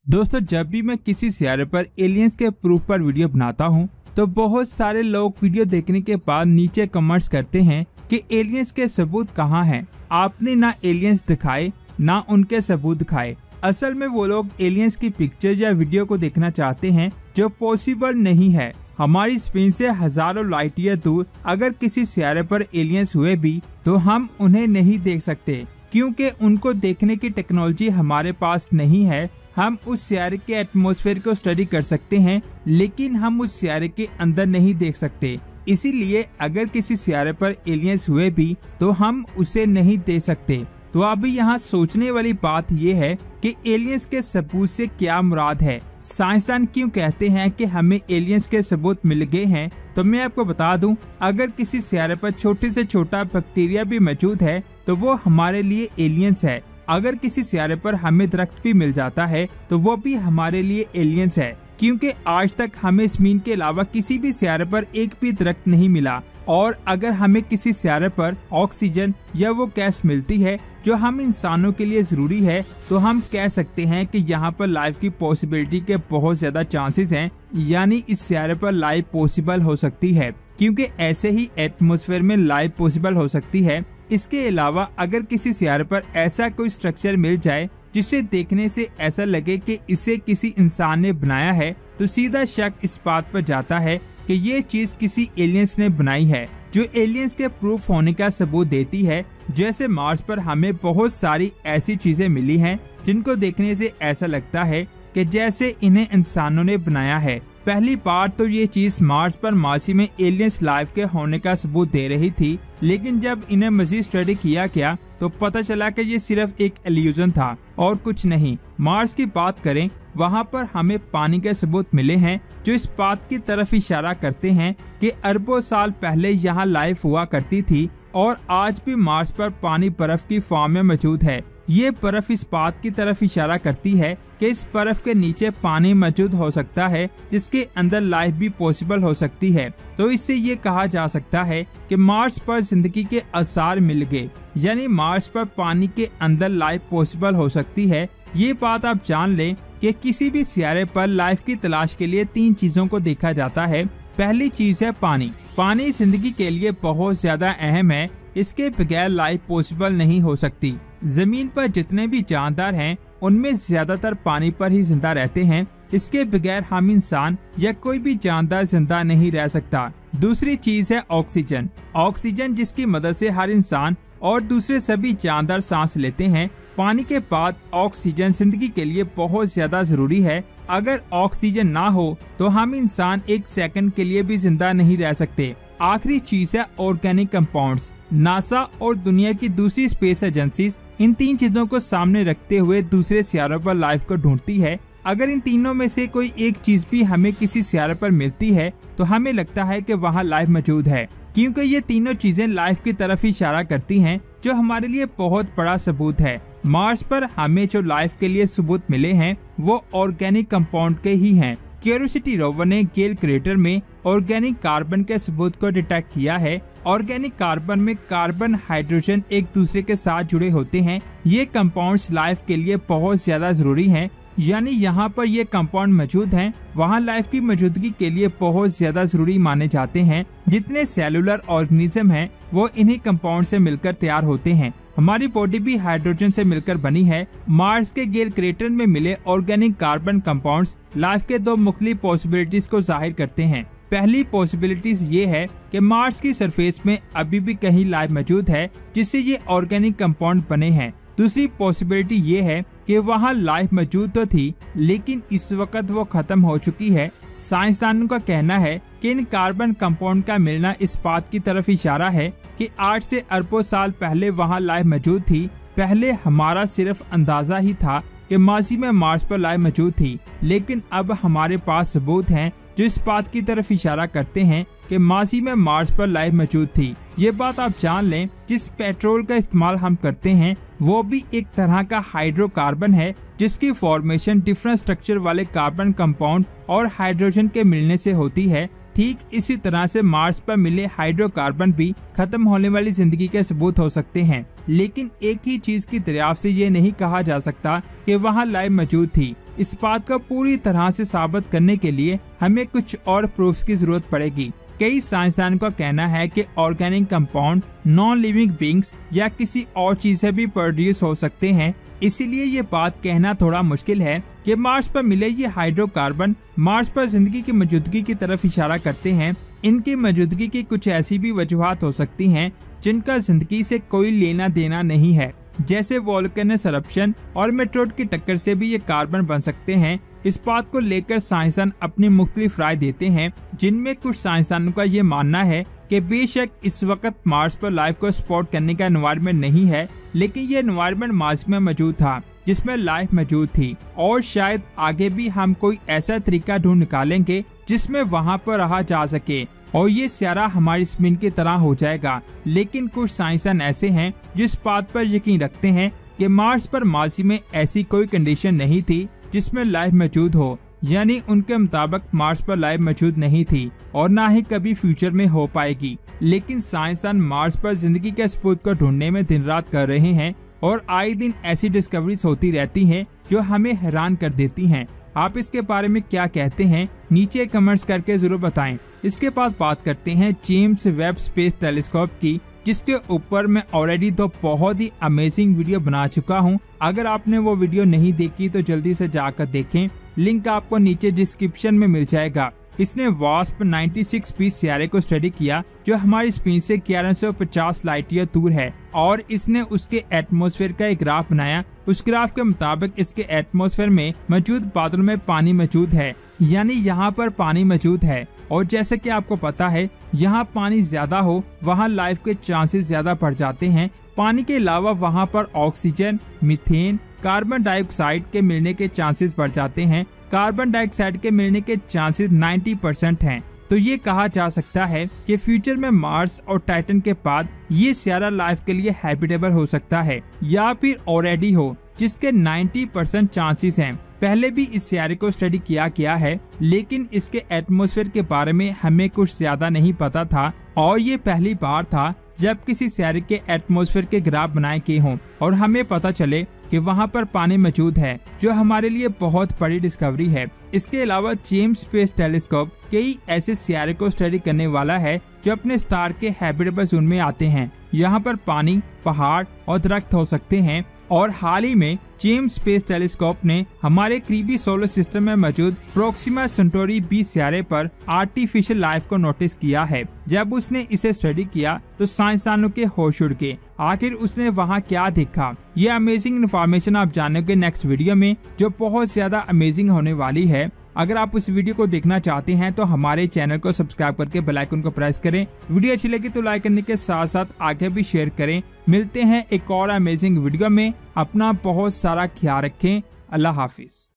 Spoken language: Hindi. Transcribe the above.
दोस्तों, जब भी मैं किसी सियारे पर एलियंस के प्रूफ पर वीडियो बनाता हूँ तो बहुत सारे लोग वीडियो देखने के बाद नीचे कमेंट्स करते हैं कि एलियंस के सबूत कहाँ हैं। आपने ना एलियंस दिखाए ना उनके सबूत दिखाए। असल में वो लोग एलियंस की पिक्चर या वीडियो को देखना चाहते हैं जो पॉसिबल नहीं है। हमारी स्क्रीन से हजारों लाइट ईयर दूर अगर किसी सियारे पर एलियंस हुए भी तो हम उन्हें नहीं देख सकते, क्योंकि उनको देखने की टेक्नोलॉजी हमारे पास नहीं है। हम उस सियारे के एटमॉस्फेयर को स्टडी कर सकते हैं, लेकिन हम उस सियारे के अंदर नहीं देख सकते। इसीलिए अगर किसी सियारे पर एलियंस हुए भी तो हम उसे नहीं देख सकते। तो अभी यहाँ सोचने वाली बात ये है कि एलियंस के सबूत से क्या मुराद है। साइंसदान क्यों कहते हैं कि हमें एलियंस के सबूत मिल गए हैं? तो मैं आपको बता दूं, अगर किसी सियारे पर छोटे से छोटा बैक्टीरिया भी मौजूद है तो वो हमारे लिए एलियंस है। अगर किसी सियारे पर हमें दरख्त भी मिल जाता है तो वो भी हमारे लिए एलियंस है, क्योंकि आज तक हमें ज़मीन के अलावा किसी भी सियारे पर एक भी दरख्त नहीं मिला। और अगर हमें किसी सियारे पर ऑक्सीजन या वो गैस मिलती है जो हम इंसानों के लिए जरूरी है, तो हम कह सकते हैं कि यहाँ पर लाइफ की पॉसिबिलिटी के बहुत ज्यादा चांसेस हैं। यानी इस सियारे पर लाइफ पॉसिबल हो सकती है, क्योंकि ऐसे ही एटमॉस्फेयर में लाइफ पॉसिबल हो सकती है। इसके अलावा अगर किसी सियारे पर ऐसा कोई स्ट्रक्चर मिल जाए जिसे देखने से ऐसा लगे कि इसे किसी इंसान ने बनाया है, तो सीधा शक इस बात पर जाता है कि ये चीज किसी एलियंस ने बनाई है, जो एलियंस के प्रूफ होने का सबूत देती है। जैसे मार्स पर हमें बहुत सारी ऐसी चीजें मिली हैं जिनको देखने से ऐसा लगता है कि जैसे इन्हें इंसानों ने बनाया है। पहली बार तो ये चीज मार्स पर मासी में एलियंस लाइफ के होने का सबूत दे रही थी, लेकिन जब इन्हें मजीद स्टडी किया गया तो पता चला कि ये सिर्फ एक इल्यूजन था और कुछ नहीं। मार्स की बात करें, वहाँ पर हमें पानी के सबूत मिले हैं जो इस बात की तरफ इशारा करते हैं कि अरबों साल पहले यहाँ लाइफ हुआ करती थी। और आज भी मार्स पर पानी बर्फ की फॉर्म में मौजूद है। ये बर्फ इस बात की तरफ इशारा करती है कि इस बर्फ के नीचे पानी मौजूद हो सकता है, जिसके अंदर लाइफ भी पॉसिबल हो सकती है। तो इससे ये कहा जा सकता है कि मार्स पर जिंदगी के आसार मिल गए, यानी मार्स पर पानी के अंदर लाइफ पॉसिबल हो सकती है। ये बात आप जान लें कि किसी भी सियारे पर लाइफ की तलाश के लिए 3 चीजों को देखा जाता है। पहली चीज है पानी। पानी जिंदगी के लिए बहुत ज्यादा अहम है, इसके बगैर लाइफ पॉसिबल नहीं हो सकती। जमीन पर जितने भी जानदार हैं उनमें ज्यादातर पानी पर ही जिंदा रहते हैं। इसके बगैर हम इंसान या कोई भी जानदार जिंदा नहीं रह सकता। दूसरी चीज है ऑक्सीजन। ऑक्सीजन जिसकी मदद से हर इंसान और दूसरे सभी जानदार सांस लेते हैं। पानी के बाद ऑक्सीजन जिंदगी के लिए बहुत ज्यादा जरूरी है। अगर ऑक्सीजन ना हो तो हम इंसान एक सेकंड के लिए भी जिंदा नहीं रह सकते। आखिरी चीज है ऑर्गेनिक कंपाउंड्स। नासा और दुनिया की दूसरी स्पेस एजेंसीज इन 3 चीजों को सामने रखते हुए दूसरे सियारों पर लाइफ को ढूंढती है। अगर इन तीनों में से कोई एक चीज भी हमें किसी सियारे पर मिलती है तो हमें लगता है कि वहाँ लाइफ मौजूद है, क्योंकि ये तीनों चीजें लाइफ की तरफ इशारा करती हैं, जो हमारे लिए बहुत बड़ा सबूत है। मार्स पर हमें जो लाइफ के लिए सबूत मिले हैं वो ऑर्गेनिक कंपाउंड के ही हैं। क्यूरियोसिटी रोवर ने गेल क्रेटर में ऑर्गेनिक कार्बन के सबूत को डिटेक्ट किया है। ऑर्गेनिक कार्बन में कार्बन हाइड्रोजन एक दूसरे के साथ जुड़े होते हैं। ये कंपाउंड्स लाइफ के लिए बहुत ज्यादा जरूरी हैं, यानी यहाँ पर ये कंपाउंड मौजूद हैं, वहाँ लाइफ की मौजूदगी के लिए बहुत ज्यादा जरूरी माने जाते हैं। जितने सेलुलर ऑर्गेनिज्म हैं वो इन्हीं कंपाउंड से मिलकर तैयार होते हैं। हमारी बॉडी भी हाइड्रोजन से मिलकर बनी है। मार्स के गेल क्रेटर में मिले ऑर्गेनिक कार्बन कंपाउंड्स लाइफ के 2 मुख्तलिफ पॉसिबिलिटीज को जाहिर करते हैं। पहली पॉसिबिलिटीज ये है कि मार्स की सरफेस में अभी भी कहीं लाइफ मौजूद है जिससे ये ऑर्गेनिक कंपाउंड बने हैं। दूसरी पॉसिबिलिटी ये है कि वहाँ लाइफ मौजूद तो थी, लेकिन इस वक्त वो खत्म हो चुकी है। साइंसदानों का कहना है कि इन कार्बन कंपाउंड का मिलना इस बात की तरफ इशारा है कि 8 से अरबों साल पहले वहाँ लाइफ मौजूद थी। पहले हमारा सिर्फ अंदाजा ही था कि माजी में मार्स पर लाइफ मौजूद थी, लेकिन अब हमारे पास सबूत हैं जो इस बात की तरफ इशारा करते हैं कि माजी में मार्स पर लाइफ मौजूद थी। ये बात आप जान लें, जिस पेट्रोल का इस्तेमाल हम करते हैं वो भी एक तरह का हाइड्रोकार्बन है, जिसकी फॉर्मेशन डिफरेंट स्ट्रक्चर वाले कार्बन कंपाउंड और हाइड्रोजन के मिलने से होती है। ठीक इसी तरह से मार्स पर मिले हाइड्रोकार्बन भी खत्म होने वाली जिंदगी के सबूत हो सकते हैं। लेकिन एक ही चीज की दरियाफ्त से ये नहीं कहा जा सकता कि वहाँ लाइफ मौजूद थी। इस बात को पूरी तरह से साबित करने के लिए हमें कुछ और प्रूफ्स की जरूरत पड़ेगी। कई साइंसदानों का कहना है कि organic compound non living beings या किसी और चीज से भी प्रोड्यूस हो सकते हैं। इसीलिए ये बात कहना थोड़ा मुश्किल है कि मार्स पर मिले ये हाइड्रोकार्बन मार्स पर जिंदगी की मौजूदगी की तरफ इशारा करते हैं। इनकी मौजूदगी की कुछ ऐसी भी वजूहात हो सकती हैं जिनका जिंदगी से कोई लेना देना नहीं है, जैसे वोल्केनस eruption और मेटेरोइड की टक्कर से भी ये कार्बन बन सकते हैं। इस बात को लेकर साइंसदान अपनी मुख्तलिफ राय देते हैं, जिनमें कुछ साइंसदानों का ये मानना है कि बेशक इस वक्त मार्स पर लाइफ को सपोर्ट करने का एनवायरनमेंट नहीं है, लेकिन ये एनवायरनमेंट मार्स में मौजूद था जिसमें लाइफ मौजूद थी, और शायद आगे भी हम कोई ऐसा तरीका ढूंढ निकालेंगे जिसमें वहाँ पर रहा जा सके और ये सियारा हमारी ज़मीन की तरह हो जाएगा। लेकिन कुछ साइंसदान ऐसे हैं जिस बात पर यकीन रखते हैं कि मार्स पर माजी में ऐसी कोई कंडीशन नहीं थी जिसमें लाइफ मौजूद हो, यानी उनके मुताबिक मार्स पर लाइफ मौजूद नहीं थी और ना ही कभी फ्यूचर में हो पाएगी। लेकिन साइंसदान मार्स पर जिंदगी के सबूत को ढूंढने में दिन रात कर रहे हैं और आए दिन ऐसी डिस्कवरीज होती रहती हैं जो हमें हैरान कर देती हैं। आप इसके बारे में क्या कहते हैं, नीचे कमेंट्स करके जरूर बताएं। इसके बाद बात करते हैं जेम्स वेब स्पेस टेलीस्कोप की, जिसके ऊपर मैं ऑलरेडी तो बहुत ही अमेजिंग वीडियो बना चुका हूं। अगर आपने वो वीडियो नहीं देखी तो जल्दी से जाकर देखें, लिंक आपको नीचे डिस्क्रिप्शन में मिल जाएगा। इसने वास्प 96b सियारे को स्टडी किया जो हमारी स्पेस से 1150 लाइट ईयर दूर है, और इसने उसके एटमॉस्फेयर का एक ग्राफ बनाया। उस ग्राफ के मुताबिक इसके एटमॉस्फेयर में मौजूद बादलों में पानी मौजूद है, यानी यहाँ पर पानी मौजूद है। और जैसे कि आपको पता है, यहाँ पानी ज्यादा हो वहाँ लाइफ के चांसेस ज्यादा बढ़ जाते हैं। पानी के अलावा वहाँ पर ऑक्सीजन, मीथेन, कार्बन डाइऑक्साइड के मिलने के चांसेस बढ़ जाते हैं। कार्बन डाइऑक्साइड के मिलने के चांसेस 90% हैं। तो ये कहा जा सकता है कि फ्यूचर में मार्स और टाइटन के बाद ये सियारा लाइफ के लिए हैबिटेबल हो सकता है, या फिर ऑलरेडी हो, जिसके 90% चांसेस हैं। पहले भी इस सियारे को स्टडी किया गया है, लेकिन इसके एटमॉस्फेयर के बारे में हमें कुछ ज्यादा नहीं पता था, और ये पहली बार था जब किसी सियारे के एटमॉस्फेयर के ग्राफ बनाए गए हों और हमें पता चले कि वहाँ पर पानी मौजूद है, जो हमारे लिए बहुत बड़ी डिस्कवरी है। इसके अलावा जेम्स स्पेस टेलीस्कोप कई ऐसे सियारे को स्टडी करने वाला है जो अपने स्टार के हैबिटेबल जोन में आते हैं। यहाँ पर पानी, पहाड़ और दरख्त हो सकते हैं। और हाल ही में जेम्स स्पेस टेलीस्कोप ने हमारे करीबी सोलर सिस्टम में मौजूद प्रोक्सिमा सेंटोरी b सियारे पर आर्टिफिशियल लाइफ को नोटिस किया है। जब उसने इसे स्टडी किया तो साइंसदानों के होश उड़ गए। आखिर उसने वहाँ क्या देखा, ये अमेजिंग इन्फॉर्मेशन आप जानोगे नेक्स्ट वीडियो में, जो बहुत ज्यादा अमेजिंग होने वाली है। अगर आप उस वीडियो को देखना चाहते हैं तो हमारे चैनल को सब्सक्राइब करके बेल आइकन को प्रेस करें। वीडियो अच्छी लगी तो लाइक करने के साथ साथ आगे भी शेयर करें। मिलते हैं एक और अमेजिंग वीडियो में। अपना बहुत सारा ख्याल रखें। अल्लाह हाफिज।